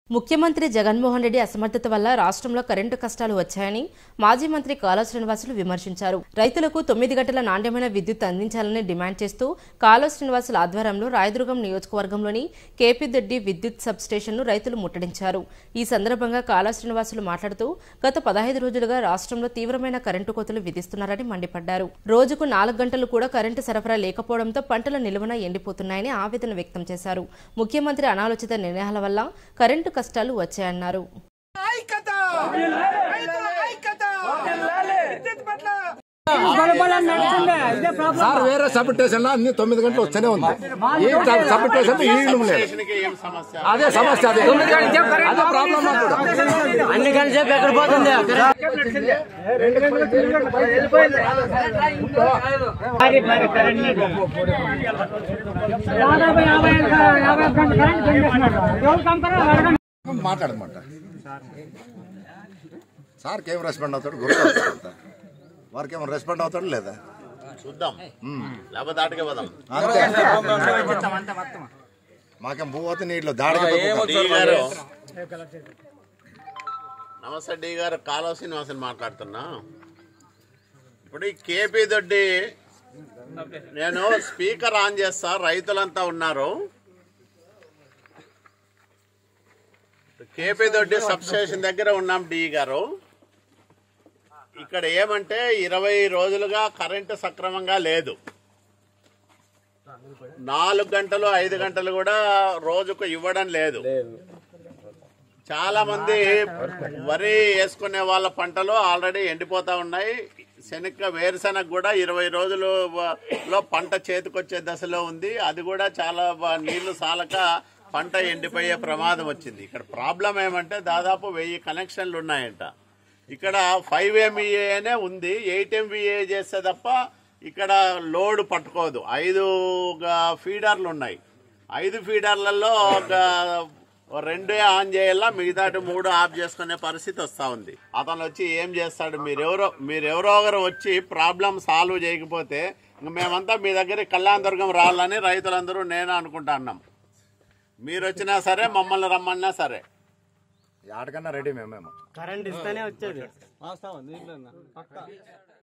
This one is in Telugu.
ముఖ్యమంత్రి జగన్మోహన్ రెడ్డి అసమర్థత వల్ల రాష్ట్రంలో కరెంటు కష్టాలు వచ్చాయని మాజీ మంత్రి కాళా శ్రీనివాసులు విమర్శించారు. రైతులకు 9 గంటల నాణ్యమైన విద్యుత్ అందించాలని డిమాండ్ చేస్తూ కాళా శ్రీనివాసుల ఆధ్వర్యంలో రాయదుర్గం నియోజకవర్గంలోని కేపీదొడ్డి విద్యుత్ సబ్ స్టేషన్ను రైతులు ముట్టడించారు. ఈ సందర్భంగా కాళా శ్రీనివాసులు మాట్లాడుతూ గత 15 రోజులుగా రాష్ట్రంలో తీవ్రమైన కరెంటు కోతలు విధిస్తున్నారని మండిపడ్డారు. రోజుకు 4 గంటలు కూడా కరెంటు సరఫరా లేకపోవడంతో పంటల నిలువన ఎండిపోతున్నాయని ఆవేదన వ్యక్తం చేశారు. ముఖ్యమంత్రి అనాలోచిత నిర్ణయాల వల్ల కరెంటు కష్టాలు వచ్చాయన్నారు. సార్ వేరే సబ్ స్టేషన్ లో అన్ని 9 గంటలు వచ్చేనే ఉంది. ఈ సబ్ స్టేషన్ అదే సమస్య, అదే ప్రాబ్లం. అన్ని గంటల సేపు ఎక్కడ పోతుంది? మాట్లాడమంట సార్ ఏం రెస్పాండ్ అవుతాడు, గుర్తు వారికి ఏమో రెస్పాండ్ అవుతాడు లేదా చూద్దాం, లేకపోతే దాటికే పోదాం. మాకేం పోతే నీటిలో దాడిగా. నమస్తే డి గారు, కాళా శ్రీనివాసన్ మాట్లాడుతున్నా. ఇప్పుడు ఈ కేపీదొడ్డి నేను స్పీకర్ ఆన్ చేస్తా, రైతులంతా ఉన్నారు. కేపీదొడ్డి సబ్ స్టేషన్ దగ్గర ఉన్నాం డి గారు. ఇక్కడ ఏమంటే 20 రోజులుగా కరెంటు సక్రమంగా లేదు. 4 గంటలు 5 గంటలు కూడా రోజుకు ఇవ్వడం లేదు. చాలా మంది వరి వేసుకునే వాళ్ళ పంటలు ఆల్రెడీ ఎండిపోతా ఉన్నాయి. వేరుశనగ కూడా 20 రోజులలో పంట చేతికొచ్చే దశలో ఉంది. అది కూడా చాలా నీళ్లు సాలక పంట ఎండిపోయే ప్రమాదం వచ్చింది. ఇక్కడ ప్రాబ్లం ఏమంటే దాదాపు 1000 కనెక్షన్లు ఉన్నాయంట. ఇక్కడ 5 MVAనే ఉంది. 8 MVA చేస్తే తప్ప ఇక్కడ లోడ్ పట్టుకోదు. 5 ఫీడర్లు ఉన్నాయి. 5 ఫీడర్లలో 2 ఆన్ చేయాలా, మిగతాటి 3 ఆఫ్ చేసుకునే పరిస్థితి వస్తూ ఉంది. అతను వచ్చి ఏం చేస్తాడు? మీరెవరో ఒకరు వచ్చి ప్రాబ్లం సాల్వ్ చేయకపోతే మేమంతా మీ దగ్గర కళ్యాణదుర్గం రావాలని రైతులందరూ నేను అనుకుంటా అన్నాం. మీరు వచ్చినా సరే, మమ్మల్ని రమ్మన్నా సరే, ఆటకన్నా రెడీ. మేము కరెంట్ ఇస్తేనే వచ్చేది.